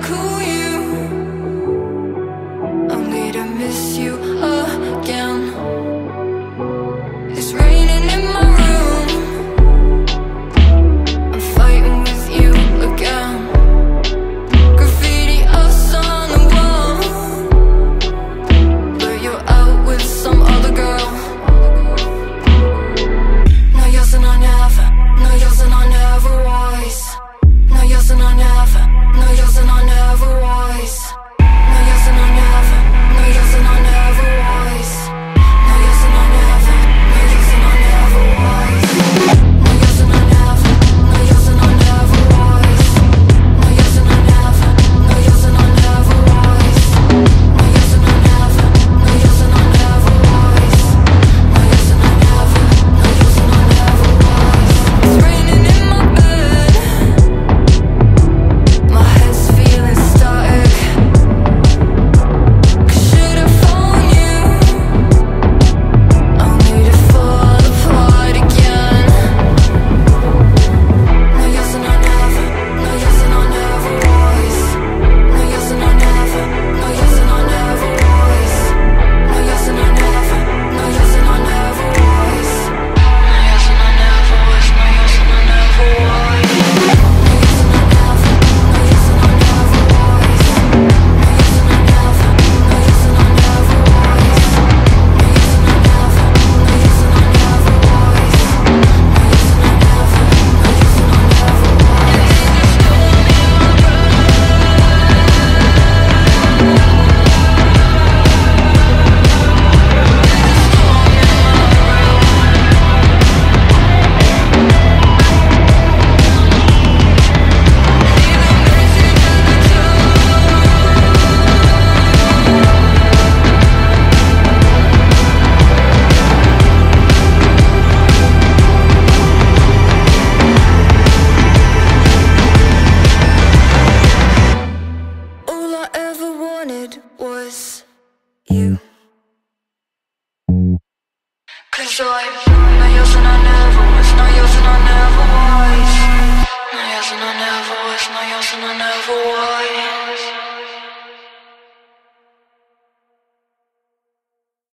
like who you. I'll need to miss you again. It's raining in my room. I'm fighting with you again. Graffiti us on the wall, but you're out with some other girl. No, yes and I never. No, yes and I never was. No, yes and I never. No, yes and I never was. No, yes and I never. No, yes and I never was. No, yes and I never. No, yes and I never was. No, yes and I never. No, yes and I never was. No, yes and I never. No, yes and I never was. No, yes and I never. No, yes and I never was. No, yes and I never. No, yes and I never was. It's raining in my bed. My head's feeling static. Should I phone you? I'll need to fall apart again. No, yes and I never. No, yes and I never was. No, yes and I never. No, yes and I never was. No, yes and I never. No, yes and I never was. No, yes and I never was. No, yes and I never was. No, yes and I never. No, yes and I never was. No, yes and I never. No, yes and I never was. No, yes and I never. No, yes and I never was. No, yes and I never. No, yes and I never all I ever wanted was you. 'Cause no, yes and I never was. No, yes and I never was. No, yes and I never was. No, yes and I never was.